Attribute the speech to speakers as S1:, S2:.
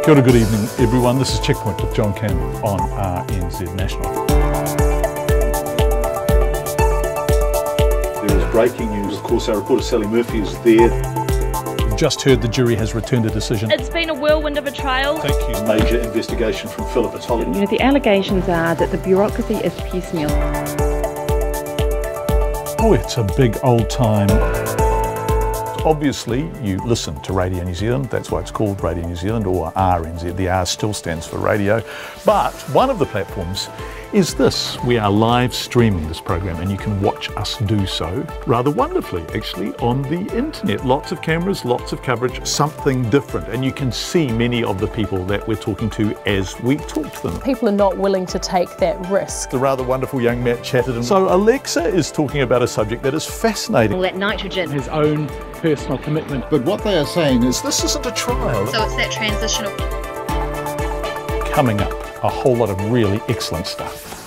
S1: Kia ora, good evening everyone. This is Checkpoint with John Campbell on RNZ National.
S2: There is breaking news. Of course, our reporter Sally Murphy is there.
S1: You've just heard the jury has returned a decision.
S3: It's been a whirlwind of a trial.
S2: Thank you. Major investigation from Philip Atoli.
S4: You know, the allegations are that the bureaucracy is piecemeal.
S1: Oh, it's a big old time. Obviously, you listen to Radio New Zealand. That's why it's called Radio New Zealand, or RNZ. The R still stands for radio. But one of the platforms is this. We are live streaming this program, and you can watch us do so rather wonderfully, actually, on the internet. Lots of cameras, lots of coverage, something different. And you can see many of the people that we're talking to as we talk to them.
S5: People are not willing to take that risk.
S1: The rather wonderful young Matt Chatterton. So Alexa is talking about a subject that is fascinating.
S3: All that nitrogen.
S6: His own personal commitment.
S2: But what they are saying is this isn't a trial.
S3: So it's that transitional.
S1: Coming up, a whole lot of really excellent stuff.